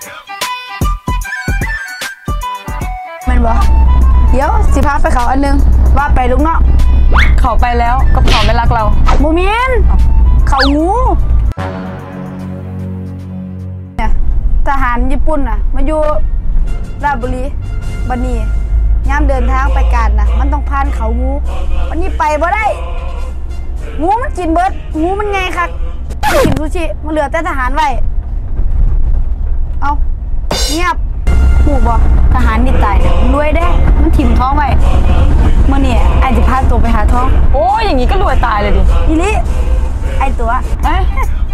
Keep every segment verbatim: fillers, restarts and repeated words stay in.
แม่นบ่เดี๋ยวสิพาไปเขาอันนึงว่าไปลูกเนาะเขาไปแล้วกับเขาไม่รักเราโมเมนเขางูเนี่ยทหารญี่ปุ่นน่ะมาอยู่ราชบุรีบันนี้ย่ามเดินทางไปการน่ะมันต้องผ่านเขางูวันนี้ไปบ่ได้งูมันกินเบิดงูมันไงคักกินซูชิมันเหลือแต่ทหารไว้เอาเงียบหูบ่ทหารนี่ตายเนี่ยรวยได้มันถิ่มท้องไว้เมื่อนี่ไอ้จะพาตัวไปหาท้องโอ้ยอย่างนี้ก็รวยตายเลยดิอีลิไอตัวเอ้ย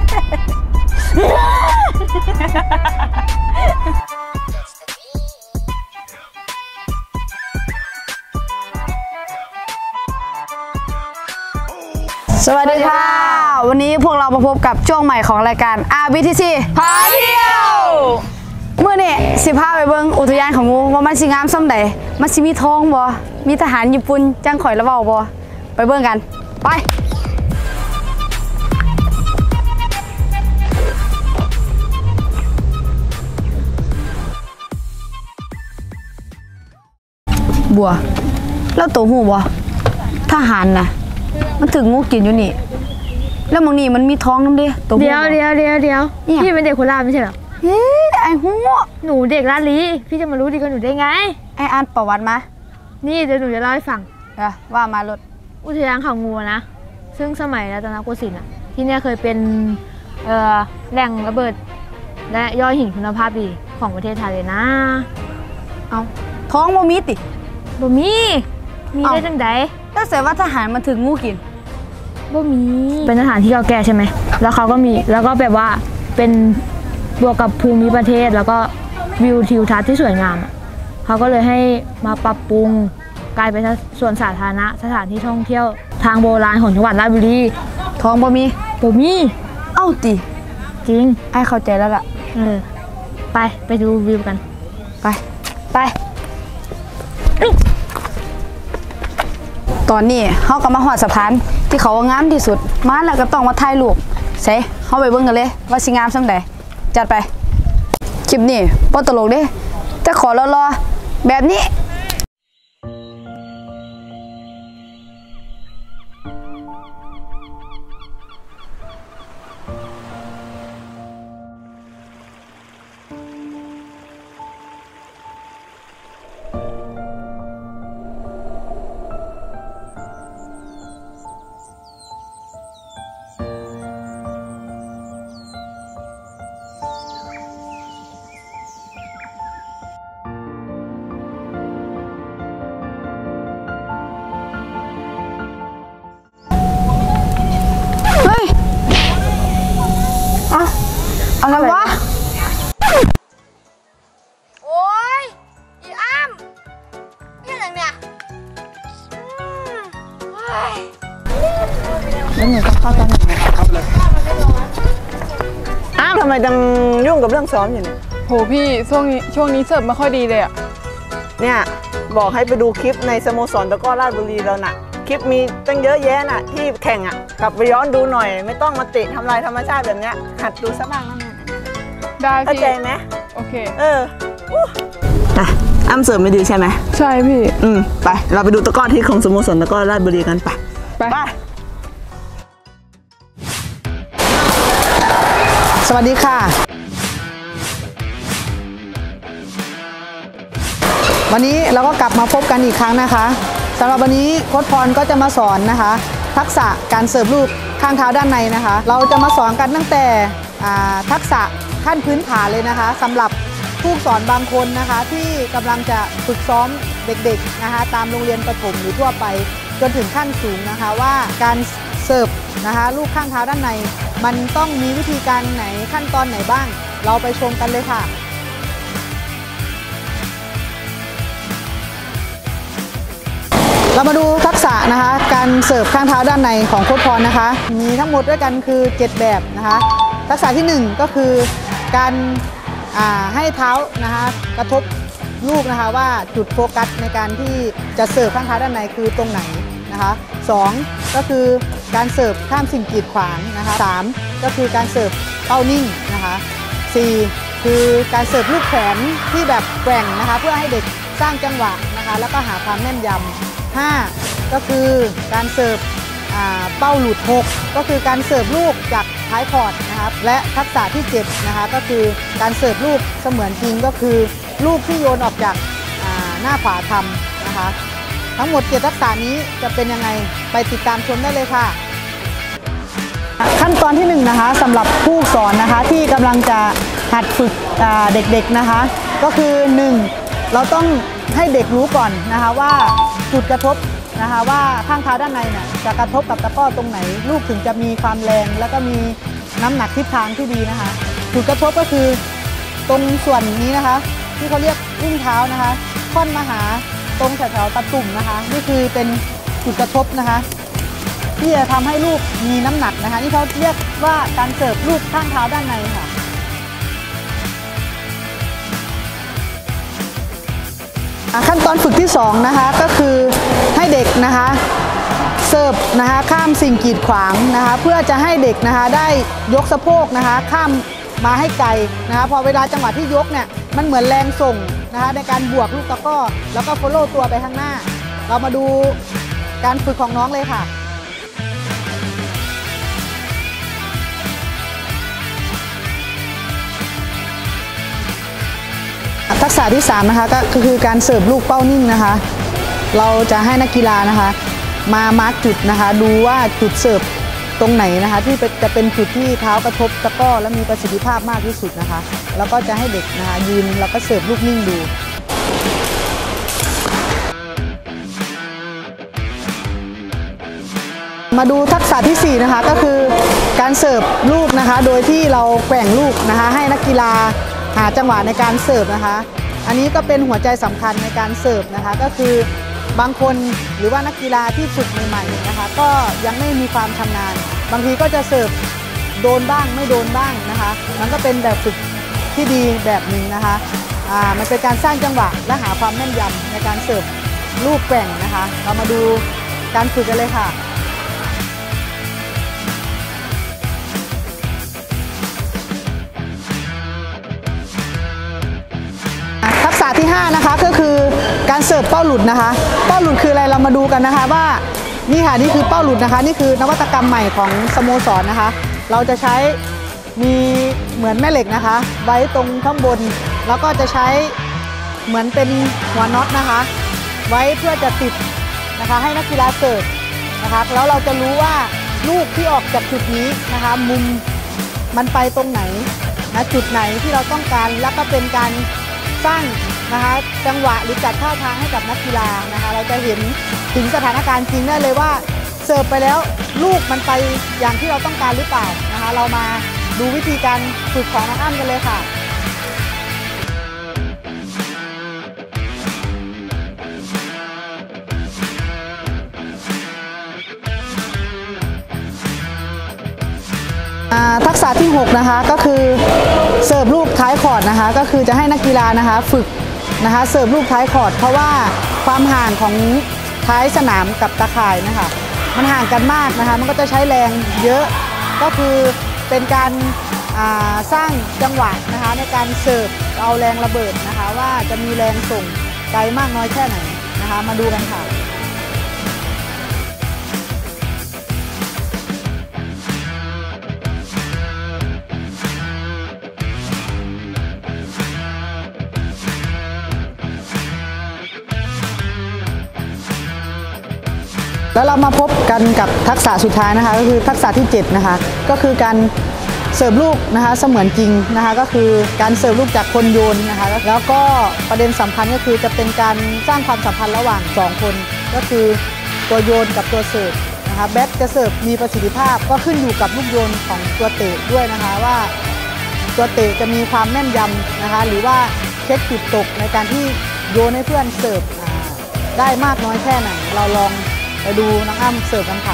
สวัสดีค่ะวันนี้พวกเรามาพบกับช่วงใหม่ของรายการ อาร์ บี ที ซีพาเที่ยวเมื่อนี่สิพาไปเบิ่งอุทยานของงูว่ามันสิงามส่ำใดมันสิมีทองบ่มีทหารญี่ปุ่นจังข่อยละเว้าบ่ไปเบิ่งกันไปบัวแล้วตัวหูบ่ทหารน่ะมันถึงงูกินอยู่นี่แล้วบางนี่มันมีท้องน้ำเด้ตัวหูเดี๋ยวเดี๋ยวเดี๋ยวเดี๋ยวพี่เป็นเด็กโคราชไม่ใช่หรอเฮ้ยไอ้หูหนูเด็กลาดลีพี่จะมารู้ดีกว่าหนูได้ไงไอ้อ่านประวัติมานี่เดี๋ยวหนูจะเล่าให้ฟังเออว่ามาลดอุทยานเขางูนะซึ่งสมัยรัตนโกสินทร์ที่นี่เคยเป็นแหล่งระเบิดและย่อยหินคุณภาพดีของประเทศไทยเลยนะเอาท้องบ่มีติบ่มีมีได้จังใดถ้าเสียว่าทหารมันถึงงูกินบ่มีเป็นสถานที่เก่าแก่ใช่ไหมแล้วเขาก็มีแล้วก็แบบว่าเป็นบวกกับภูมิประเทศแล้วก็วิวทิวทัศน์ที่สวยงามเขาก็เลยให้มาปรับปรุงกลายเป็นส่วนสาธารณะสถานที่ท่องเที่ยวทางโบราณของจังหวัดราชบุรีท้องบ่มีบ่มีเอ้าติจริงไอ้เข้าใจแล้วล่ะเออไปไปดูวิวกันไปไปตอนนี้เขาก็มาหอดสะพานที่เขาว่างามที่สุดมาแล้วก็ต้องมาถ่ายรูปใส่เขาไปเบิ่งกันเลยว่าสิงามส่ำใดจัดไปคลิปนี้บ่ตลกเด้แต่ขอรอๆแบบนี้อะไรวะโอ้ยอีอ้ำนี่อะไรเนี่ยแล้วหนูก็เข้าตอนไหนครับเลยอ้าวทำไมจังยุ่งกับเรื่องซ้อมอยู่เนี่ยโหพี่ช่วงนี้ช่วงนี้เสิร์ฟไม่ค่อยดีเลยอ่ะเนี่ยบอกให้ไปดูคลิปในสโมสรตะกร้อราชบุรีแล้วน่ะคลิปมีตั้งเยอะแยะน่ะที่แข่งอ่ะกลับไปย้อนดูหน่อยไม่ต้องมาติทำลายธรรมชาติแบบเนี้ยหัดดูซะบ้างนะได้พี่เข้าใจไหมโอเคเอออ่ะอ้ำเสริมไม่ดีใช่ไหมใช่พี่อืมไปเราไปดูตะกร้อที่ของสโมสรตะกร้อราชบุรีกันไปไปสวัสดีค่ะวันนี้เราก็กลับมาพบกันอีกครั้งนะคะสำหรับวันนี้โค้ชพรก็จะมาสอนนะคะทักษะการเสิร์ฟลูกข้างเท้าด้านในนะคะเราจะมาสอนกันตั้งแต่ทักษะขั้นพื้นฐานเลยนะคะสำหรับผู้สอนบางคนนะคะที่กำลังจะฝึกซ้อมเด็กๆนะคะตามโรงเรียนประถมหรือทั่วไปจนถึงขั้นสูงนะคะว่าการเสิร์ฟนะคะลูกข้างเท้าด้านในมันต้องมีวิธีการไหนขั้นตอนไหนบ้างเราไปชมกันเลยค่ะเรามาดูทักษะนะคะการเสิร์ฟข้างเท้าด้านในของโค้ชพรนะคะมีทั้งหมดด้วยกันคือเจ็ดแบบนะคะทักษะที่หนึ่งก็คือการให้เท้านะคะกระทบลูกนะคะว่าจุดโฟกัสในการที่จะเสิร์ฟข้างเท้าด้านในคือตรงไหนนะคะสองก็คือการเสิร์ฟข้ามสิ่งกีดขวางนะคะสามก็คือการเสิร์ฟเป้านิ่งนะคะสี่คือการเสิร์ฟลูกแขนที่แบบแกว่งนะคะเพื่อให้เด็กสร้างจังหวะนะคะแล้วก็หาความแม่นยำห้าก็คือการเสิร์ฟเป้าหลุดหกก็คือการเสิร์ฟลูกจากท้ายคอร์ตนะครับและทักษะที่เจ็ดนะคะก็คือการเสิร์ฟลูกเสมือนจริงก็คือลูกที่โยนออกจากหน้าขวาทำนะคะทั้งหมดเจ็ดทักษะนี้จะเป็นยังไงไปติดตามชมได้เลยค่ะขั้นตอนที่หนึ่งนะคะสำหรับผู้สอนนะคะที่กำลังจะหัดฝึกเด็กๆนะคะก็คือหนึ่งเราต้องให้เด็กรู้ก่อนนะคะว่าจุดกระทบนะคะว่าข้างเท้าด้านในเนี่ยจะกระทบกับตะกร้อตรงไหนลูกถึงจะมีความแรงแล้วก็มีน้ำหนักทิศทางที่ดีนะคะจุดกระทบก็คือตรงส่วนนี้นะคะที่เขาเรียกอุ้งเท้านะคะค่อนมาหาตรงแถวๆตะตุ่มนะคะนี่คือเป็นจุดกระทบนะคะที่จะทำให้ลูกมีน้ำหนักนะคะนี่เขาเรียกว่าการเสิร์ฟลูกข้างเท้าด้านในค่ะขั้นตอนฝึกที่สองนะคะก็คือให้เด็กนะคะเสิร์ฟนะคะข้ามสิ่งกีดขวางนะคะเพื่อจะให้เด็กนะคะได้ยกสะโพกนะคะข้ามมาให้ไกลนะคะพอเวลาจังหวะที่ยกเนี่ยมันเหมือนแรงส่งนะคะในการบวกลูกตะกร้อแล้วก็โฟลโล่ตัวไปข้างหน้าเรามาดูการฝึกของน้องเลยค่ะทักษะที่สามนะคะก็คือการเสิร์ฟลูกเป้านิ่งนะคะเราจะให้นักกีฬานะคะมามาร์กจุดนะคะดูว่าจุดเสิร์ฟตรงไหนนะคะที่จะเป็นจุดที่เท้ากระทบตะกร้อและมีประสิทธิภาพมากที่สุดนะคะแล้วก็จะให้เด็กนะคะยืนแล้วก็เสิร์ฟลูกนิ่งดูมาดูทักษะที่สี่นะคะก็คือการเสิร์ฟลูกนะคะโดยที่เราแกว่งลูกนะคะให้นักกีฬาหาจังหวะในการเสิร์ฟนะคะอันนี้ก็เป็นหัวใจสำคัญในการเสิร์ฟนะคะก็คือบางคนหรือว่านักกีฬาที่ฝึกใหม่ๆนะคะก็ยังไม่มีความชำนาญบางทีก็จะเสิร์ฟโดนบ้างไม่โดนบ้างนะคะมันก็เป็นแบบฝึกที่ดีแบบหนึ่งนะคะอ่ามันเป็นการสร้างจังหวะและหาความแม่นยำในการเสิร์ฟลูกแกว่งนะคะเรามาดูการฝึกกันเลยค่ะทักษะที่ห้านะคะก็คือการเสิร์ฟเป้าหลุดนะคะเป้าหลุดคืออะไรเรามาดูกันนะคะว่านี่ค่ะนี่คือเป้าหลุดนะคะนี่คือนวัตกรรมใหม่ของสโมสรนะคะเราจะใช้มีเหมือนแม่เหล็กนะคะไว้ตรงข้างบนแล้วก็จะใช้เหมือนเป็นหัวน็อตนะคะไว้เพื่อจะติดนะคะให้นักกีฬาเสิร์ฟนะคะแล้วเราจะรู้ว่าลูกที่ออกจากจุดนี้นะคะมุมมันไปตรงไหนนะจุดไหนที่เราต้องการแล้วก็เป็นการสร้างนะคะจังหวะหรือจัดท่าทางให้กับนักกีฬานะคะเราจะเห็นถึงสถานการณ์จริงได้เลยว่าเสิร์ฟไปแล้วลูกมันไปอย่างที่เราต้องการหรือเปล่านะคะเรามาดูวิธีการฝึกของน้องอ้ำกันเลยค่ะทักษะที่หกนะคะก็คือเสิร์ฟลูกท้ายคอร์ตนะคะก็คือจะให้นักกีฬานะคะฝึกนะคะเสิร์ฟลูกท้ายคอร์ตเพราะว่าความห่างของท้ายสนามกับตาข่ายนะคะมันห่างกันมากนะคะมันก็จะใช้แรงเยอะก็คือเป็นการสร้างจังหวะนะคะในการเสิร์ฟเอาแรงระเบิดนะคะว่าจะมีแรงส่งไกลมากน้อยแค่ไหนนะคะมาดูกันค่ะแล้วเรามาพบกันกับทักษะสุดท้ายนะคะก็คือทักษะที่เจ็ดนะคะก็คือการเสิร์ฟลูกนะคะเสมือนจริงนะคะก็คือการเสิร์ฟลูกจากคนโยนนะคะแล้วก็ประเด็นสำคัญก็คือจะเป็นการสร้างความสัมพันธ์ระหว่างสองคนก็คือตัวโยนกับตัวเสิร์ฟนะคะแบ็คจะเสิร์ฟมีประสิทธิภาพก็ขึ้นอยู่กับลูกโยนของตัวเตะด้วยนะคะว่าตัวเตะจะมีความแม่นยำนะคะหรือว่าเช็คจุดตกในการที่โยนให้เพื่อนเสิร์ฟได้มากน้อยแค่ไหนเราลองไปดูน้องอ้ำเสิร์ฟกันค่ะ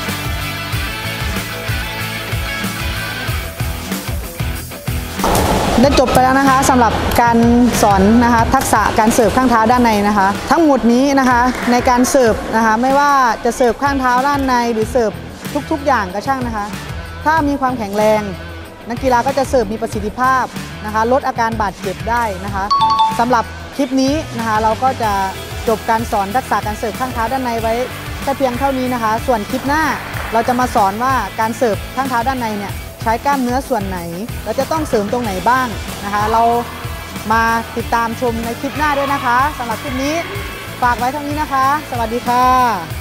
ทได้จบไปแล้วนะคะสำหรับการสอนนะคะทักษะการเสิร์ฟข้างเท้าด้านในนะคะ ทั้งหมดนี้นะคะในการเสิร์ฟนะคะไม่ว่าจะเสิร์ฟข้างเท้าด้านในหรือเสิร์ฟทุกๆอย่างก็ช่างนะคะ ถ้ามีความแข็งแรงนักกีฬาก็จะเสิร์ฟมีประสิทธิภาพนะคะลดอาการบาดเจ็บได้นะคะสำหรับคลิปนี้นะคะเราก็จะจบการสอนทักษะการเสิร์ฟข้างเท้าด้านในไว้แค่เพียงเท่านี้นะคะ ส่วนคลิปหน้าเราจะมาสอนว่าการเสิร์ฟข้างเท้าด้านในเนี่ยใช้กล้ามเนื้อส่วนไหนเราจะต้องเสริมตรงไหนบ้างนะคะเรามาติดตามชมในคลิปหน้าด้วยนะคะสำหรับคลิปนี้ฝากไว้เท่านี้นะคะสวัสดีค่ะ